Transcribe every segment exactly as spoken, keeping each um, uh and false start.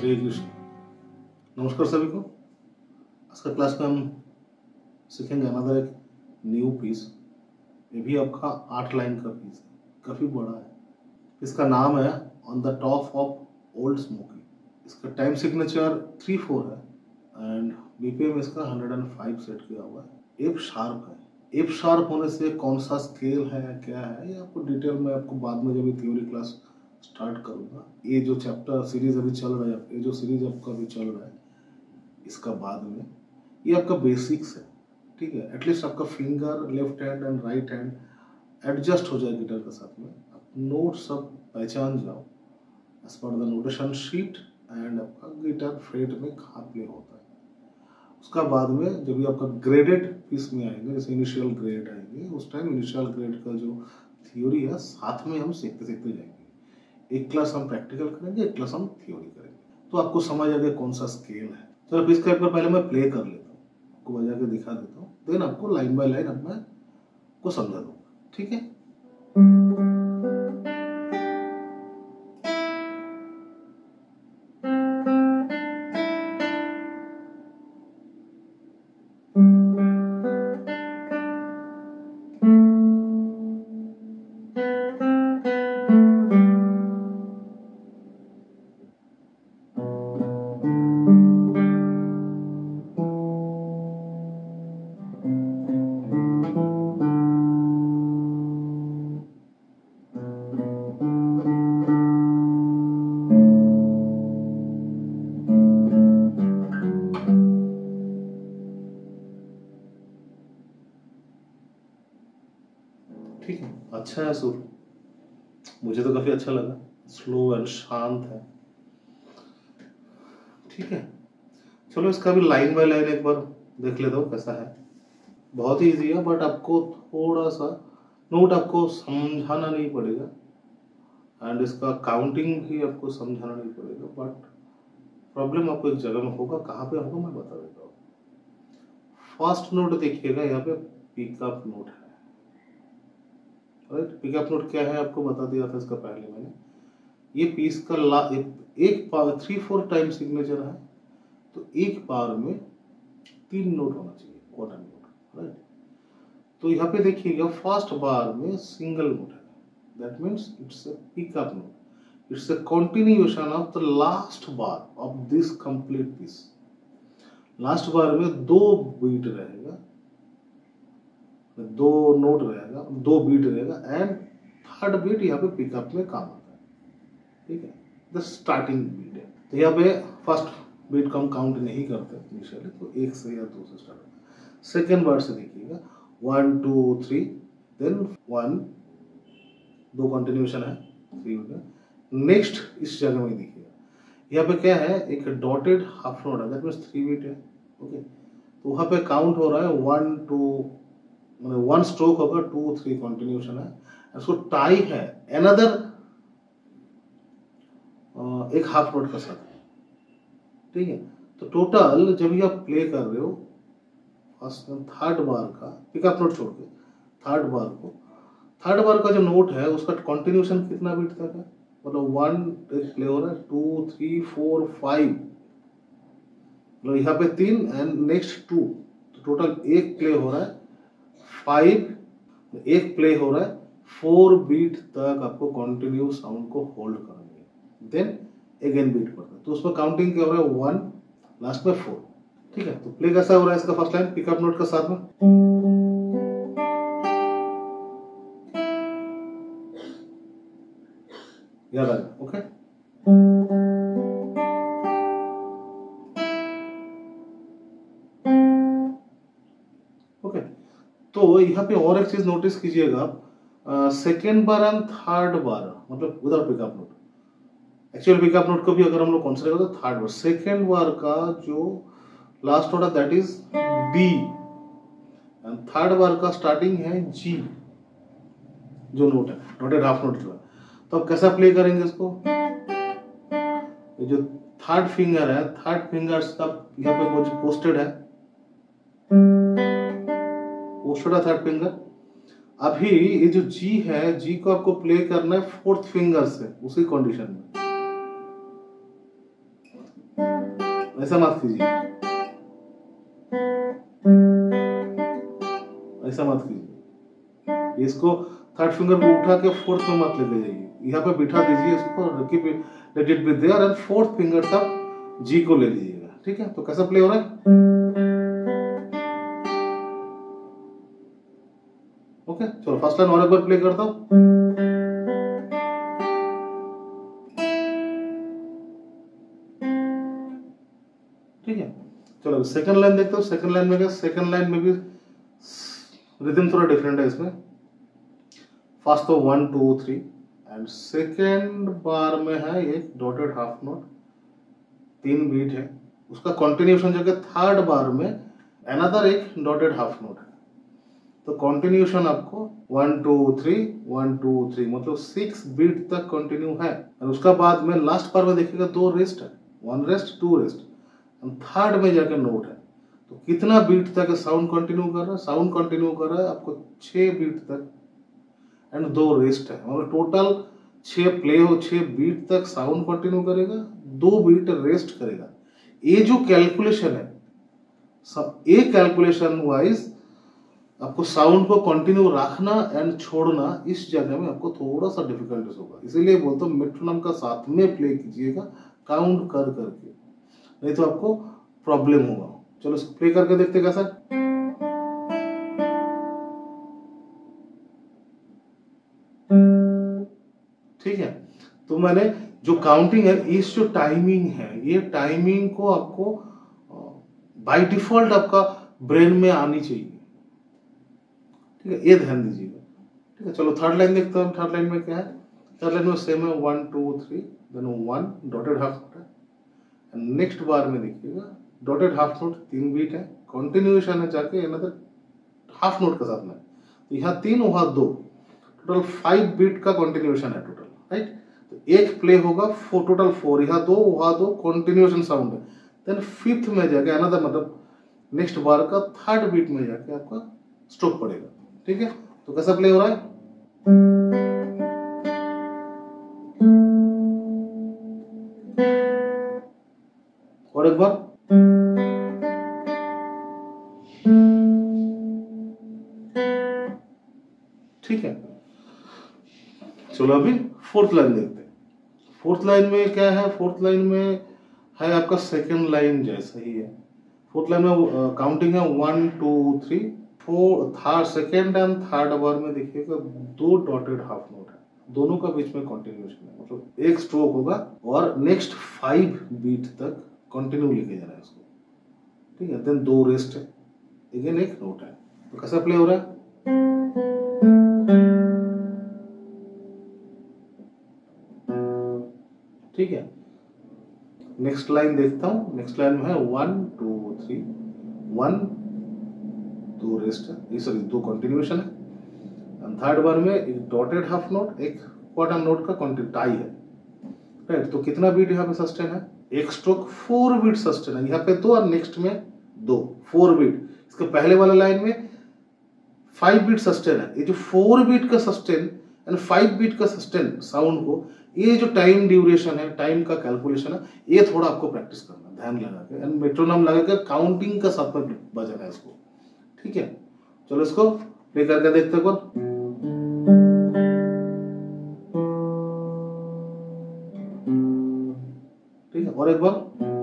श्री कृष्ण। नमस्कार सभी को। आज का क्लास में हम सीखेंगे अनदर एक न्यू पीस। ये भी आपका आठ लाइन का पीस है, काफ़ी बड़ा है। इसका नाम है on the top of old smoky. इसका टाइम सिग्नेचर थ्री फोर है एंड बीपीएम इसका हंड्रेड एंड फाइव सेट किया हुआ है। एफ शार्प है। एफ शार्प होने से कौन सा स्केल है क्या है ये आपको डिटेल में आपको बाद में जब भी थ्योरी क्लास स्टार्ट करूँगा। ये जो चैप्टर सीरीज अभी चल रहा है, ये जो सीरीज आपका अभी चल रहा है इसका बाद में ये आपका बेसिक्स है, ठीक है। एटलीस्ट आपका finger left hand and right hand adjust हो जाए गिटार के साथ में। आप नोट सब पहचान जाओ as per the notation sheet and आपका गिटार फ्रेट में कहाँ प्ले होता है। उसका बाद में जब भी आपका ग्रेडेड पीस में आएंगे, जैसे इनिशियल ग्रेड आएंगे, उस टाइम इनिशियल ग्रेड का जो थ्योरी है साथ में हम सीखते सीखते जाएंगे। एक क्लास हम प्रैक्टिकल करेंगे, एक क्लास हम थ्योरी करेंगे, तो आपको समझ आ गया कौन सा स्केल है। चलो तो इसका एक बार पहले मैं प्ले कर लेता हूँ, आपको बजा के दिखा देता हूँ, देन आपको लाइन बाय लाइन अब मैं को समझा दूंगा, ठीक है। ठीक है, अच्छा है सुर, मुझे तो काफी अच्छा लगा। स्लो एंड शांत है, ठीक है। चलो इसका भी लाइन बाय लाइन एक बार देख लेता हूँ कैसा है। बहुत ही इजी है, बट आपको थोड़ा सा नोट आपको समझाना नहीं पड़ेगा एंड इसका काउंटिंग भी आपको समझाना नहीं पड़ेगा, बट प्रॉब्लम आपको एक जगह में होगा। कहाँ पे होगा मैं बता देता हूँ। फर्स्ट नोट देखिएगा, यहाँ पे पिकअप नोट है, राइट। पिकअप नोट क्या है आपको बता दिया था इसका पहले मैंने। ये पीस का ला एक, एक बार थ्री फोर टाइम सिग्नेचर है, तो एक बार में तीन नोट होना चाहिए, क्वार्टर नोट, राइट। तो यहाँ पे देखिएगा फर्स्ट बार में सिंगल नोट है, that means it's a pickup note. It's a continuation of the last bar of this complete piece. Last bar में दो बीट रहेगा, दो नोट रहेगा, दो बीट रहेगा एंड थर्ड बीट यहाँ पे पिकअप में काम आता है, ठीक है। द स्टार्टिंग बीट है, तो यहाँ पे फर्स्ट बीट को हम काउंट नहीं करते इनिशियली, तो एक से या दो से स्टार्ट होता है। सेकेंड वर्ड से देखिएगा one two three, then one, दो कंटिन्यूएशन है, थ्री हो गया। नेक्स्ट इस जगह में देखिएगा यहाँ पे क्या है, एक डॉटेड हाफ नोट है, दैट मीन्स थ्री बीट है, ओके। तो वहाँ पे काउंट हो रहा है वन टू, मतलब वन स्ट्रोक होगा, टू थ्री कंटिन्यूएशन है, उसको टाई है अनदर एक हाफ नोट का साथ, ठीक है। तो टोटल जब ये आप प्ले कर रहे हो फर्स्ट थर्ड बार का पिकअप नोट छोड़ के थर्ड बार को, थर्ड बार का जो नोट है उसका कंटिन्यूएशन कितना बीट तक है, मतलब वन एक प्ले हो रहा है, टू थ्री फोर फाइव, मतलब यहाँ पे तीन एंड नेक्स्ट टू, तो टोटल एक प्ले हो रहा है, फाइव एक प्ले हो रहा है, फोर बीट तक आपको कंटिन्यू साउंड को होल्ड करना है, देन अगेन बीट पड़ता है। तो उसमें काउंटिंग क्या हो रहा है, वन लास्ट में फोर, ठीक है। तो प्ले कैसा हो रहा है इसका फर्स्ट लाइन पिकअप नोट के साथ में, याद आ गया, ओके। ओके, तो यहाँ पे और एक चीज नोटिस कीजिएगा, second bar and third bar मतलब without pickup note, actual pickup note को भी अगर हम लोग कंसीडर करें तो थर्ड बार, सेकेंड बार का जो लास्ट नोट है that is D and third bar का स्टार्टिंग है जी, जो नोट है डॉटेड हाफ नोट जो है। तो अब कैसा प्ले करेंगे इसको, ये जो थर्ड फिंगर है, थर्ड फिंगर का यहाँ पे कुछ पोस्टेड है, पोस्टेड है थर्ड फिंगर। अभी ये जो जी है, जी को आपको प्ले करना है फोर्थ फिंगर से, उसी कंडीशन में ऐसा मत कीजिए, ऐसा मत कीजिए। इसको थर्ड फिंगर को उठा के फोर्थ में मत लेके जाइए, यहाँ पे बिठा दीजिए इसको, keep let it be there and fourth finger तक जी को ले लीजिएगा। ठीक है, तो कैसा प्ले हो रहा है? ओके, चलो फर्स्ट लाइन और एक बार प्ले करता हूं। ठीक है, चलो सेकंड लाइन देखते हो। सेकंड लाइन में क्या, सेकंड लाइन में भी रिदम थोड़ा डिफरेंट है इसमें। फर्स्ट तो one two three and second bar में है एक डॉटेड हाफ नोट, तीन बीट है, उसका कंटिन्यूशन जगह थर्ड बार में अनदर एक डॉटेड हाफ नोट है। तो कंटिन्यूशन आपको one two three one two three मतलब सिक्स बीट तक कंटिन्यू है। और उसका बाद में लास्ट बार में देखिएगा दो रेस्ट है, one rest two rest, third में जाके नोट है। तो कितना बीट तक साउंड कंटिन्यू कर रहा है? साउंड कंटिन्यू कर रहा है आपको छह बीट तक एंड दो रेस्ट है, मतलब टोटल छह प्ले हो, छह बीट तक साउंड कंटिन्यू करेगा, दो बीट रेस्ट करेगा। ये जो कैलकुलेशन है, ये कैलकुलेशन वाइज आपको साउंड को कंटिन्यू रखना एंड छोड़ना इस जगह में आपको थोड़ा सा डिफिकल्टीज होगा। इसीलिए बोलता हूँ मेट्रोनोम का साथ में प्ले कीजिएगा काउंट कर करके, नहीं तो आपको प्रॉब्लम होगा। चलो प्ले करके देखते कैसा। ठीक है, तो मैंने जो काउंटिंग है, इस जो टाइमिंग है, ये टाइमिंग को आपको बाय डिफॉल्ट आपका ब्रेन में आनी चाहिए। ठीक है, ये ध्यान दीजिएगा। ठीक है, चलो थर्ड लाइन देखते हैं। थर्ड लाइन में क्या है? थर्ड लाइन में सेम है, one two three then one dotted half note है। नेक्स्ट बार में देखिएगा डॉटेड हाफ नोट, तीन बीट है, कंटिन्यूएशन है जाके अनदर हाफ नोट के साथ में। तो यहाँ तीन वहां दो, टोटल फाइव बीट का कंटिन्यूएशन है टोटल, राइट। तो एक प्ले होगा फोर, टोटल फोर, यहाँ दो वहां दो, कंटिन्यूएशन साउंड है। देन फिफ्थ में जाके अनदर मतलब नेक्स्ट बार का थर्ड बीट में जाके आपका स्ट्रोक पड़ेगा। ठीक है, तो कैसा प्ले हो रहा है? और एक बार। ठीक है, चलो अभी फोर्थ लाइन देखते हैं। फोर्थ लाइन में क्या है? फोर्थ लाइन में है आपका सेकंड लाइन जैसा ही है। फोर्थ लाइन में काउंटिंग है one two three four, third second and third bar में देखिएगा दो डॉटेड हाफ नोट है, दोनों का बीच में कंटिन्यूएशन है, मतलब एक स्ट्रोक होगा और नेक्स्ट फाइव बीट तक कंटिन्यू लेके जाना है इसको। ठीक है, देन दो रेस्ट है, अगेन एक नोट है। तो कैसा प्ले हो रहा है? ठीक है, नेक्स्ट लाइन देखता हूं। नेक्स्ट लाइन में है वन टू थ्री वन, दो रेस्ट है, सॉरी दो कंटिन्यूएशन है। थर्ड बार में एक डॉटेड हाफ नोट, एक क्वार्टर नोट का कंटिन्यू टाई है, राइट। तो कितना बीट यहाँ पे सस्टेन है? एक स्ट्रोक फोर बीट सस्टेन है, यहाँ पे दो और नेक्स्ट में दो, फोर बीट। इसके पहले वाला लाइन में फाइव बीट सस्टेन है। ये जो फोर बीट का सस्टेन एंड फाइव बीट का सस्टेन साउंड को, ये जो टाइम ड्यूरेशन है, टाइम का कैलकुलेशन है, ये थोड़ा आपको प्रैक्टिस करना, ध्यान लगा के एंड मेट्रोनोम लगा के काउंटिंग का साथ में बजाना है इसको। ठीक है, चलो इसको प्ले करके देखते हैं। ठीक है, और एक बार।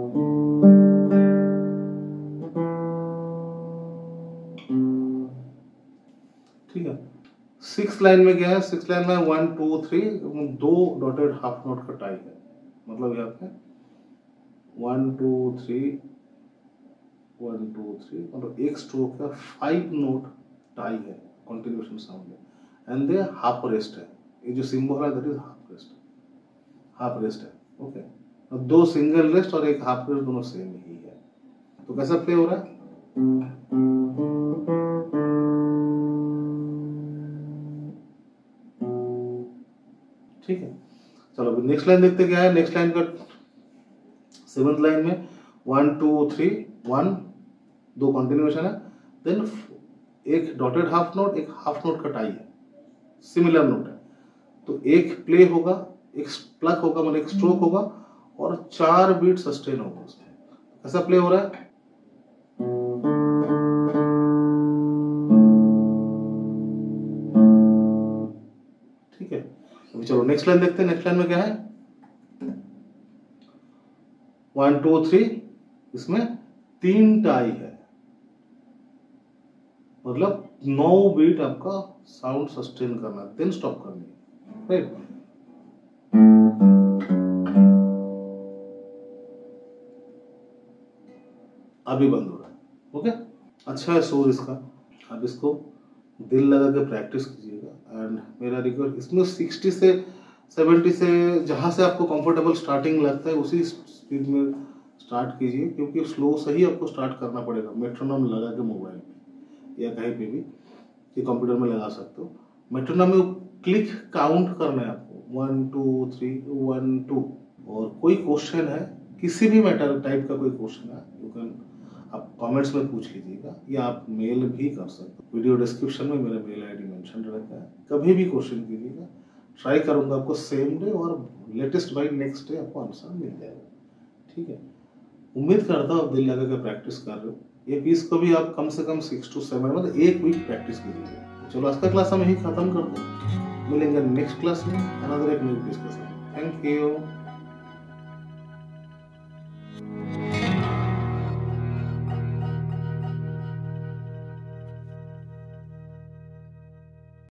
ठीक है, सिक्स लाइन में क्या है? सिक्स लाइन में वन टू थ्री दो डॉटेड हाफ नोट का टाई है, मतलब यहाँ पे one two three one two three मतलब एक स्ट्रोक का फाइव नोट टाई है, कंटिन्यूएशन साउंड है एंड दे हाफ रेस्ट है। ये जो सिंबल है that is half rest, half rest है। ओके, दो सिंगल रेस्ट और एक हाफ रेस्ट दोनों सेम ही है। तो कैसा प्ले हो रहा है? ठीक है, चलो अभी नेक्स्ट लाइन देखते क्या है। नेक्स्ट लाइन का सेवंथ लाइन में वन टू थ्री वन, दो कंटिन्यूएशन है, देन एक डॉटेड हाफ नोट, एक हाफ नोट का टाई है, सिमिलर नोट है। तो एक प्ले होगा, एक प्लग होगा, मतलब एक स्ट्रोक होगा और चार बीट सस्टेन होगा उसमें। ऐसा प्ले हो रहा है। ठीक है, अभी चलो नेक्स्ट लाइन देखते हैं। नेक्स्ट लाइन में क्या है, वन टू थ्री, इसमें तीन टाई है, मतलब नौ बीट आपका साउंड सस्टेन करना है, देन स्टॉप करनी है, राइट। अभी बंद हो रहा है, ओके। अच्छा है सुर इसका, आप इसको दिल लगा के प्रैक्टिस कीजिएगा। एंड मेरा रिक्वेस्ट, इसमें सिक्सटी से सेवेंटी से जहाँ से आपको कंफर्टेबल स्टार्टिंग लगता है उसी स्पीड में स्टार्ट कीजिए, क्योंकि स्लो से ही आपको स्टार्ट करना पड़ेगा। मेट्रोनॉम लगा के मोबाइल पे या कहीं पे भी, ये कंप्यूटर में लगा सकते हो। मेट्रोनॉम में क्लिक काउंट करना है आपको, one two three one two. और कोई क्वेश्चन है, किसी भी मैटर टाइप का कोई क्वेश्चन है, यू कैन आप कमेंट्स में पूछ लीजिएगा या आप मेल भी कर सकते हो। वीडियो डिस्क्रिप्शन में मेरा मेल आईडी मेंशन रहता है, कभी भी क्वेश्चन कीजिएगा, ट्राई करूंगा आपको सेम डे और लेटेस्ट बाई नेक्स्ट डे आपको आंसर मिल जाएगा। ठीक है, उम्मीद करता हूँ आप दिल लगा के प्रैक्टिस कर रहे हो। ये पीस को भी आप कम से कम सिक्स टू सेवन मतलब एक वीक प्रैक्टिस कीजिएगा। चलो आज का क्लास हम यही खत्म करते हैं, मिलेंगे नेक्स्ट क्लास में अनदर एक न्यू पीस के साथ। Thank you.